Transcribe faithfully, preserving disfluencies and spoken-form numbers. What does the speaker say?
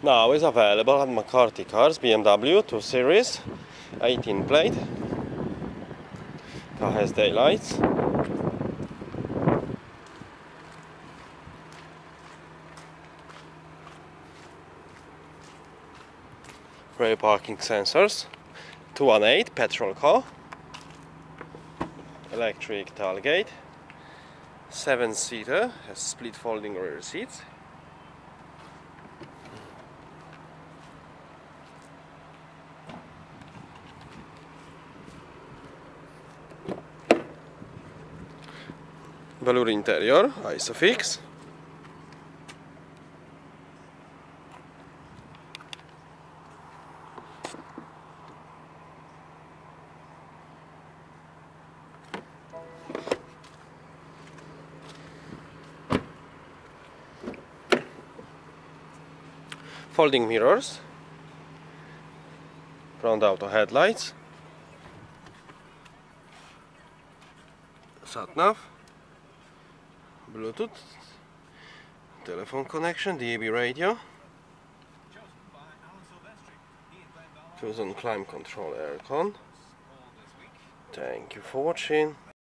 Now is available at McCarthy Cars, B M W two series, eighteen plate. Car has daylights. Rear parking sensors. two eighteen petrol car. Electric tailgate. seven seater, has split folding rear seats. Velour interior, Isofix. Folding mirrors. Front auto headlights. Sat-nav. Bluetooth, telephone connection, D A B radio, choose on climate control aircon. Thank you for watching.